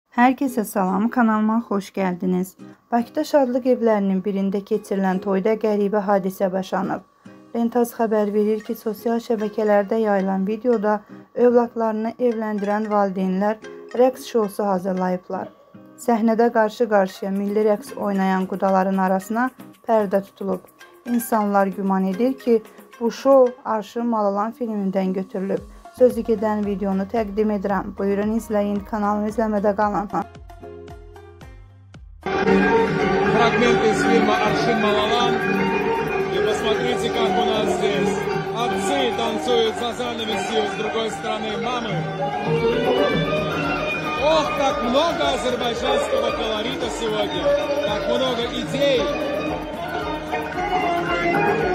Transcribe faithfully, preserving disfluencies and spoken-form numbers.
Herkese salam, kanalıma xoş gəldiniz. Bakıda şadlıq evlərinin birində keçirilən toyda qəribə hadisə başlanıb. Lentaz xəbər verir ki, sosial şəbəkələrdə yayılan videoda övladlarını evləndirən valideynlər rəqs şousu hazırlayıblar. Səhnədə qarşı-qarşıya milli rəqs oynayan qudaların arasına pərdə tutulub. İnsanlar güman edir ki, bu şou Arşın Malalan filmindən götürülüb. Sözü gedən videonu təqdim edirəm. Buyurun izləyin, kanalımı izləmədə qalın. Фрагменты из фильма «Аршин Малалан». И посмотрите, как у нас здесь отцы танцуют с занавесью, с другой стороны мамы. Ох, как много азербайджанского колорита сегодня, как много идей.